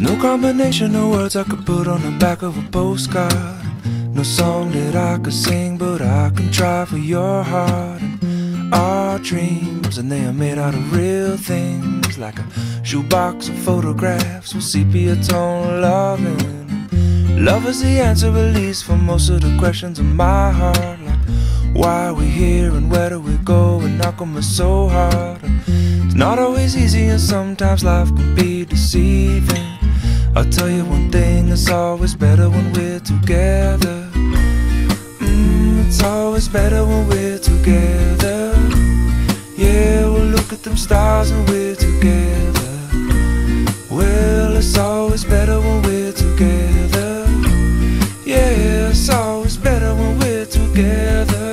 There's no combination of words I could put on the back of a postcard. No song that I could sing, but I can try for your heart. And our dreams, and they are made out of real things, like a shoebox of photographs with sepia tone loving. Love is the answer, at least for most of the questions in my heart, like why are we here and where do we go, and how come it's so hard. And it's not always easy, and sometimes life can be deceiving. I'll tell you one thing, it's always better when we're together. It's always better when we're together. Yeah, we'll look at them stars when we're together. Well, it's always better when we're together. Yeah, it's always better when we're together.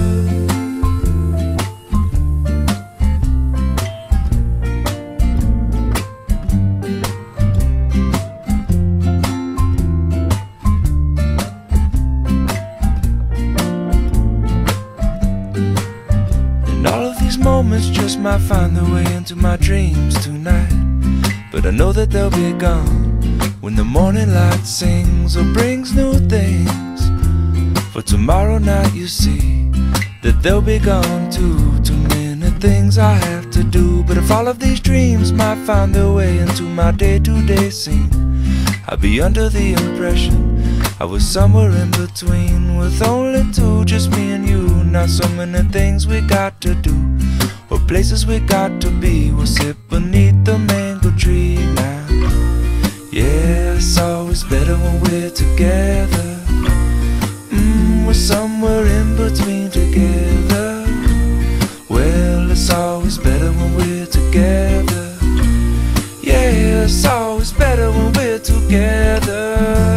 Moments just might find their way into my dreams tonight, but I know that they'll be gone when the morning light sings or brings new things. For tomorrow night you see that they'll be gone too. Too many things I have to do, but if all of these dreams might find their way into my day-to-day scene, I'd be under the impression I was somewhere in between, with only two, just me and you. Not so many things we got to do, or places we got to be. We'll sit beneath the mango tree now. Yeah, it's always better when we're together. We're somewhere in between together. Well, it's always better when we're together. Yeah, it's always better when we're together.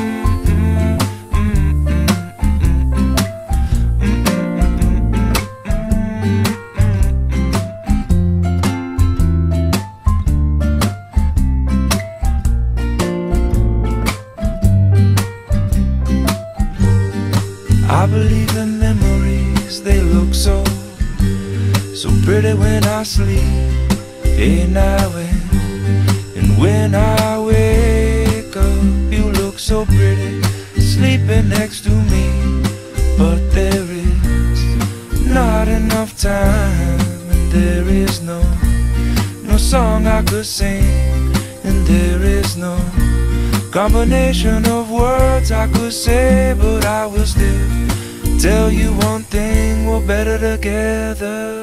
I believe in memories, they look so pretty when I sleep. Hey now, and when I wake up, you look so pretty, sleeping next to me. But there is not enough time, and there is no song I could sing, and there is no combination of words I could say, but I will still tell you one thing, we're better together.